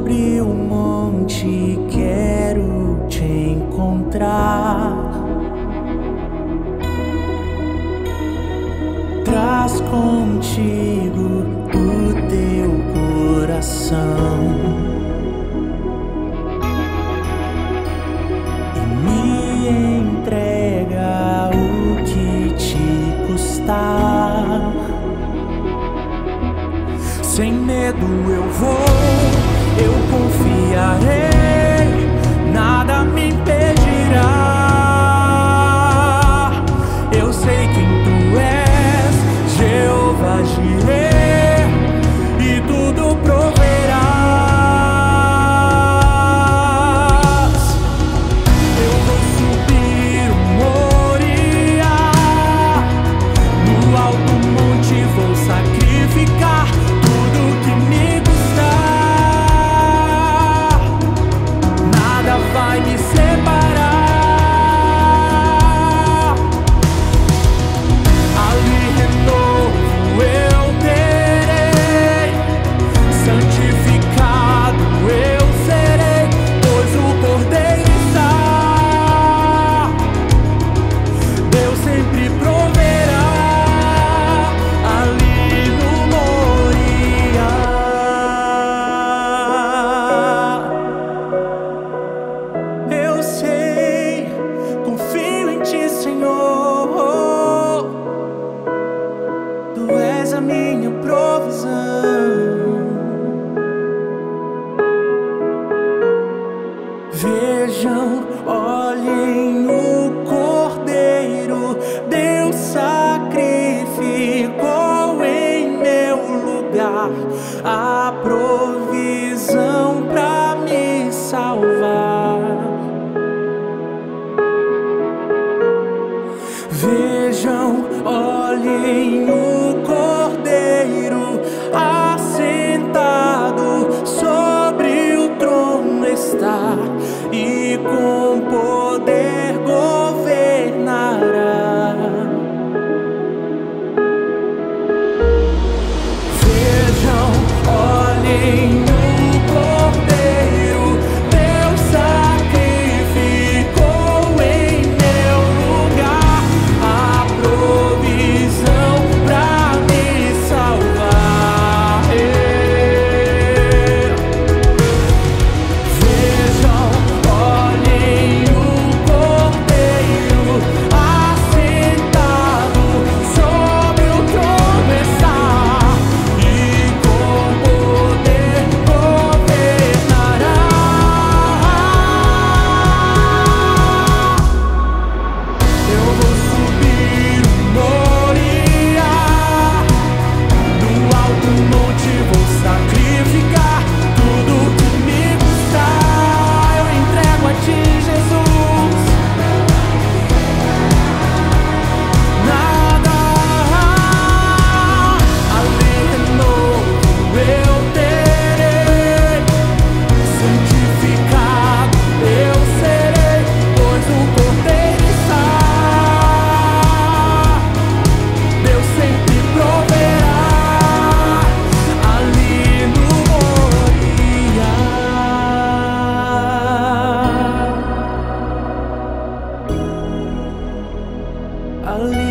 Sobre o monte quero te encontrar. Traz contigo o teu coração e me entrega o que te custar. Sem medo eu confiarei, nada me impedirá. Eu sei quem tu és, Jeová Jireh, e tudo proverás. Eu vou subir o Moriá, no alto monte vou sacrificar tudo que me custar. Nada vai me separar. Ali renovo eu terei, santificado eu serei, pois o Cordeiro está. Deus sempre proverá ali no Moriá. Eu sei, confio em ti, Senhor. Tu és a minha provisão. Vejam, olhem o Cordeiro, Deus sacrificou em meu lugar a provisão pra me salvar. Vejam, olhem o Cordeiro, assentado sobre o trono está, e com poder governará. Vejam, olhem o Cordeiro, Deus sacrificou em meu lugar a provisão pra me salvar. Vejam, olhem o Cordeiro, assentado sobre o trono está, e com poder governará. Eu vou subir o Moriá, no alto monte vou sacrificar tudo que me custar. Eu entrego a ti, Jesus. Nada ali renovo eu terei, santificado eu serei, pois o Cordeiro está. Deus sempre proverá ali no Moriá. Ali